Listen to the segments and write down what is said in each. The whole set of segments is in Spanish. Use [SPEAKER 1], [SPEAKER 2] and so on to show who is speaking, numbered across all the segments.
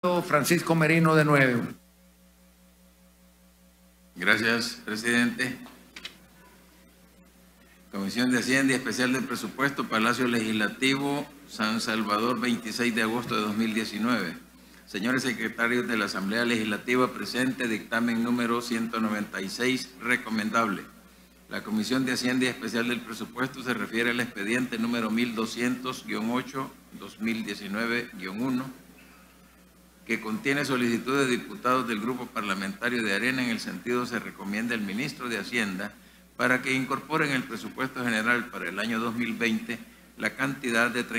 [SPEAKER 1] Francisco Merino de nuevo.
[SPEAKER 2] Gracias, presidente. Comisión de Hacienda y Especial del Presupuesto, Palacio Legislativo, San Salvador, 26 de agosto de 2019. Señores secretarios de la Asamblea Legislativa, presente dictamen número 196, recomendable. La Comisión de Hacienda y Especial del Presupuesto se refiere al expediente número 1200-8-2019-1, que contiene solicitud de diputados del Grupo Parlamentario de Arena. En el sentido, se recomienda al ministro de Hacienda para que incorpore en el presupuesto general para el año 2020 la cantidad de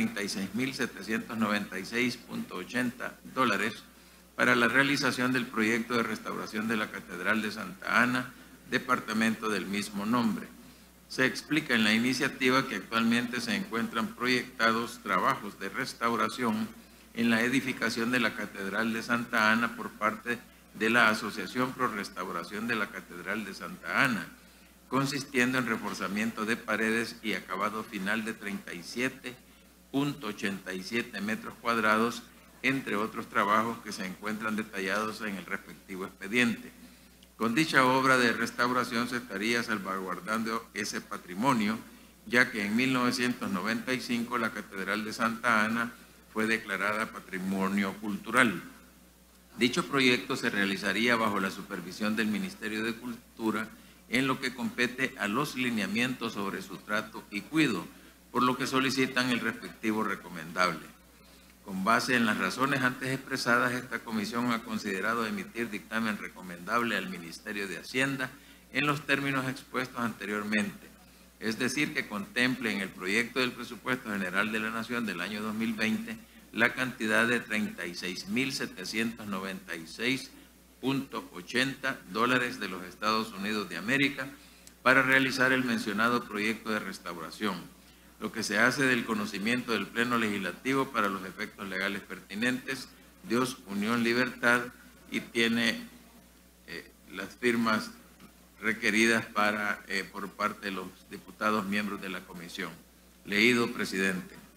[SPEAKER 2] $36.796.80 para la realización del proyecto de restauración de la Catedral de Santa Ana, departamento del mismo nombre. Se explica en la iniciativa que actualmente se encuentran proyectados trabajos de restauración en la edificación de la Catedral de Santa Ana por parte de la Asociación Pro Restauración de la Catedral de Santa Ana, consistiendo en reforzamiento de paredes y acabado final de 37.87 metros cuadrados, entre otros trabajos que se encuentran detallados en el respectivo expediente. Con dicha obra de restauración se estaría salvaguardando ese patrimonio, ya que en 1995 la Catedral de Santa Ana fue declarada Patrimonio Cultural. Dicho proyecto se realizaría bajo la supervisión del Ministerio de Cultura en lo que compete a los lineamientos sobre su trato y cuidado, por lo que solicitan el respectivo recomendable. Con base en las razones antes expresadas, esta comisión ha considerado emitir dictamen recomendable al Ministerio de Hacienda en los términos expuestos anteriormente, es decir, que contemple en el proyecto del presupuesto general de la Nación del año 2020 la cantidad de $36.796.80 de los Estados Unidos de América para realizar el mencionado proyecto de restauración, lo que se hace del conocimiento del Pleno Legislativo para los efectos legales pertinentes. Dios, Unión, Libertad, y tiene las firmas requeridas por parte de los diputados miembros de la comisión. Leído, presidente.